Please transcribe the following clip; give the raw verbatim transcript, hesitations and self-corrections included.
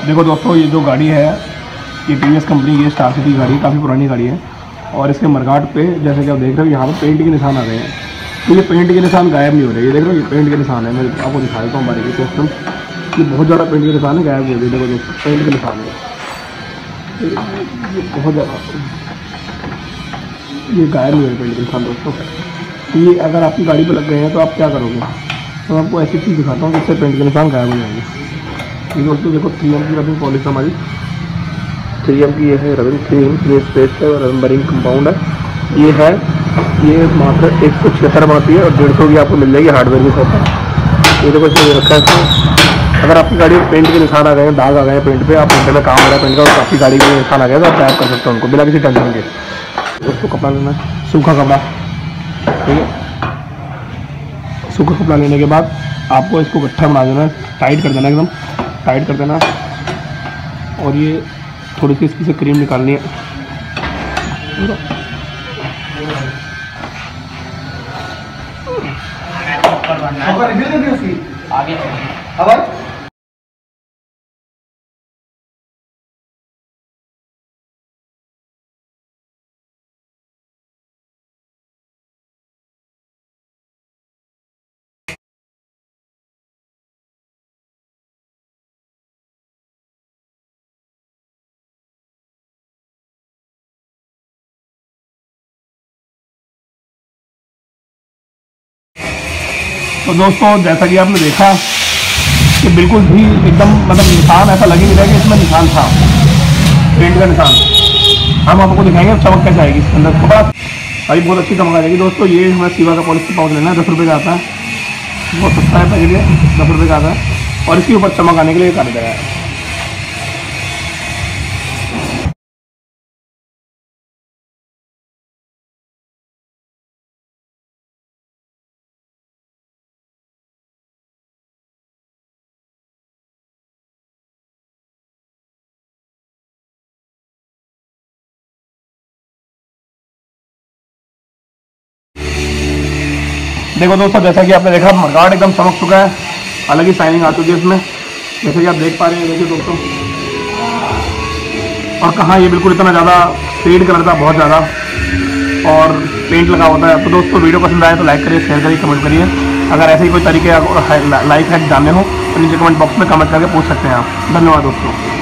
देखो दोस्तों, ये जो गाड़ी है ये टी वी एस कंपनी की स्टार सिटी गाड़ी, काफ़ी पुरानी गाड़ी है। और इसके मरघाट पे जैसे कि आप देख रहे हो यहाँ पर पेंट के निशान आ गए हैं। तो ये पेंट के निशान गायब नहीं हो रहे, ये देख रहे हो ये पेंट के निशान है। मैं आपको दिखा देता हूँ बारीकी से एकदम, ये बहुत ज़्यादा पेंट के निशान है, गायब हो गए। देखो दोस्तों पेंट के निशान है, ये बहुत ज़्यादा, ये गायब नहीं हो रहे पेंट के निशान दोस्तों। तो ये अगर आपकी गाड़ी पर लग गए हैं तो आप क्या करोगे? तो मैं आपको ऐसी चीज़ दिखाता हूँ जिससे पेंट के निशान गायब हो जाएंगे। ये दोस्तों देखो थ्री एम की रबिंग पॉलिश हमारी, थ्री एम की ये है रबिंग, थ्री एम ये स्पेस है और रबिंग कंपाउंड है। ये है, ये मात्र एक सौ छिहत्तर में आती है और डेढ़ सौ की आपको मिल जाएगी हार्डवेयर की शॉप पर। ये देखो इसमें रखा है इसमें। अगर आपकी गाड़ी में पेंट के निशान आ गए हैं, दाग आ गए हैं पेंट पे, आप पेंट में काम हो रहा है पेंट का और आपकी गाड़ी में निशान आ गया तो आप गायब कर सकते हो उनको बिना किसी टेंशन के। दोस्तों कपड़ा लेना है, सूखा कपड़ा, ठीक है। सूखा कपड़ा लेने के बाद आपको इसको गट्ठा बना देना है, टाइट कर देना एकदम टाइट कर देना। और ये थोड़ी सी इसकी से क्रीम निकालनी है। आगे तो दोस्तों जैसा कि आपने देखा कि बिल्कुल भी एकदम मतलब निशान ऐसा लगे नहीं रहा कि इसमें निशान था, पेंट का निशान। हम आपको दिखाएंगे चमक कैसे आएगी इसके अंदर, थोड़ा भाई बहुत अच्छी चमक आ जाएगी। दोस्तों ये हमें सीवा का पॉलिश पाउच लेना है, दस रुपये का आता है, बहुत सस्ता है पैकेट, दस रुपये का आता है और इसके ऊपर चमक आने के लिए काट गया है। देखो दोस्तों जैसा कि आपने देखा मरघाट एकदम चमक चुका है, अलग ही शाइनिंग आ चुकी है इसमें, जैसे कि आप देख पा रहे हैं। देखिए दोस्तों, और कहाँ ये बिल्कुल इतना ज़्यादा फेड कलर था, बहुत ज़्यादा, और पेंट लगा होता है। तो दोस्तों वीडियो पसंद आए तो लाइक करिए, शेयर करिए, कमेंट करिए। अगर ऐसे ही कोई तरीके लाइफ हैक जानने हो तो नीचे कमेंट बॉक्स में कमेंट करके पूछ सकते हैं आप। धन्यवाद दोस्तों।